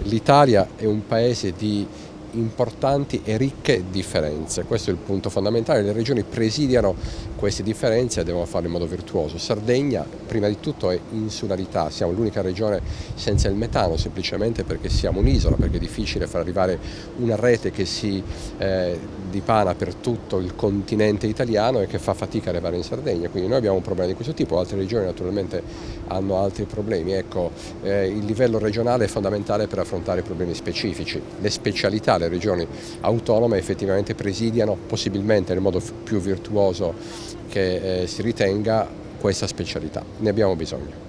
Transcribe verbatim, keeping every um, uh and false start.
L'Italia è un paese di importanti e ricche differenze, questo è il punto fondamentale, le regioni presidiano queste differenze e devono farlo in modo virtuoso. Sardegna prima di tutto è insularità, siamo l'unica regione senza il metano semplicemente perché siamo un'isola, perché è difficile far arrivare una rete che si eh, dipana per tutto il continente italiano e che fa fatica ad arrivare in Sardegna, quindi noi abbiamo un problema di questo tipo, altre regioni naturalmente hanno altri problemi. Ecco, eh, il livello regionale è fondamentale per affrontare problemi specifici, le specialità le regioni autonome effettivamente presidiano, possibilmente nel modo più virtuoso che eh, si ritenga, questa specialità. Ne abbiamo bisogno.